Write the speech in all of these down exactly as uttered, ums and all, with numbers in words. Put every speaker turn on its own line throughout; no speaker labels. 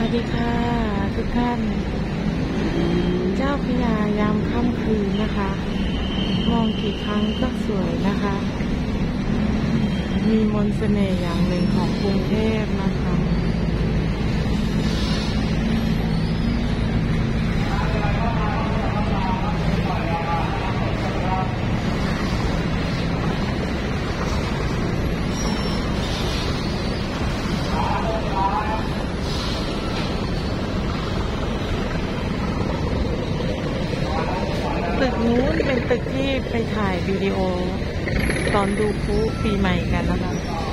สดีค่ะทุกท่านเจ้าพระยายามค่ำคืนนะคะมองกี่ครั้งก็สวยนะคะมีมนต์เสน่ห์อย่างหนึ่งของกรุงเทพนะคะตึกนู้นเป็นตึกที่ไปถ่ายวิดีโอตอนดูพลุปีใหม่กันนะคะ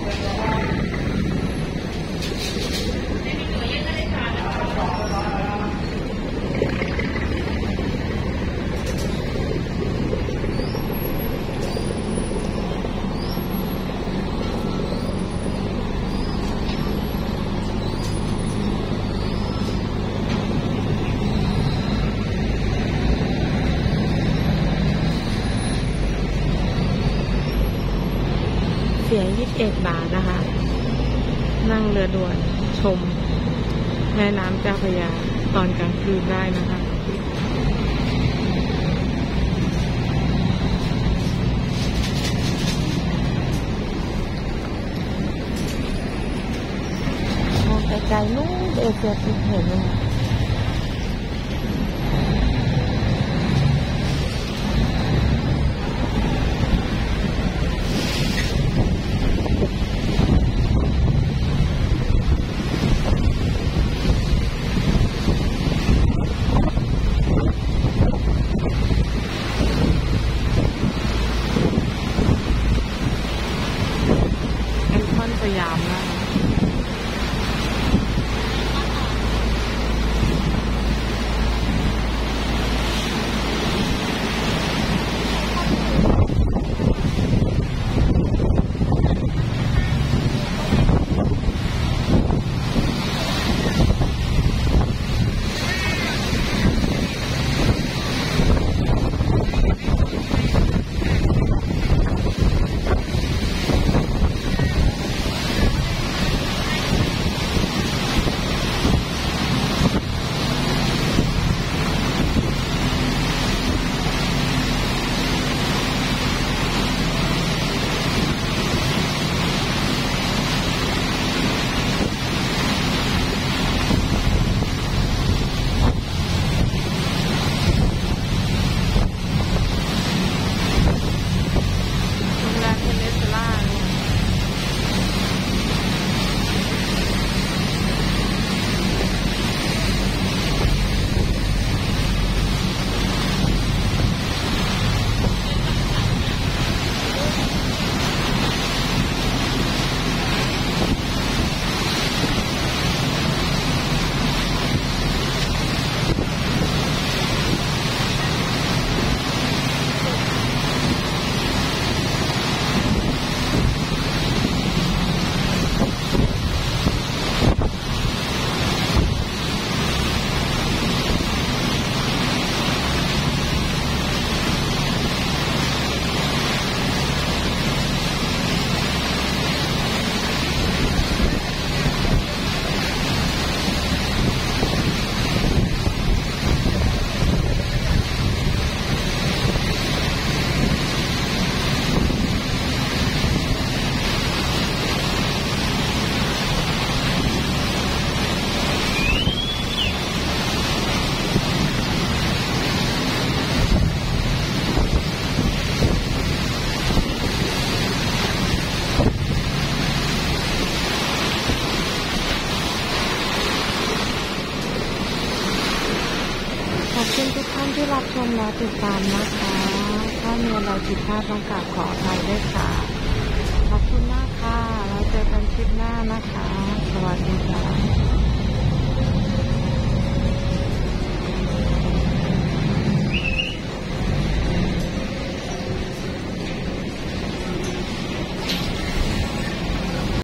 เสียยี่สิบเอ็ดบาทนะคะ นั่งเรือด่วนชมแม่น้ำเจ้าพระยาตอนกลางคืนได้นะคะมองไกลๆนู้นเอเชียทิพย์เห็นไหมคะสยามนะขอบคุณทุกท่านที่รับชมและติดตามนะคะถ้ามีอะไรผิดพลาดต้องกราบขออภัยด้วยค่ะ